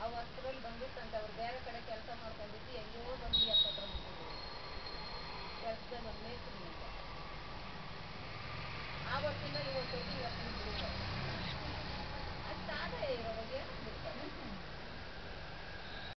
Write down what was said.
ವಸ್ತ್ರದಲ್ಲಿ ಬಂದ್ಬಿಟ್ಟಂತೆ ಅವ್ರು ಬೇರೆ ಕಡೆ ಕೆಲಸ ಮಾಡ್ಕೊಂಡಿದ್ದು ಎಲ್ಲೋ ಬಂದು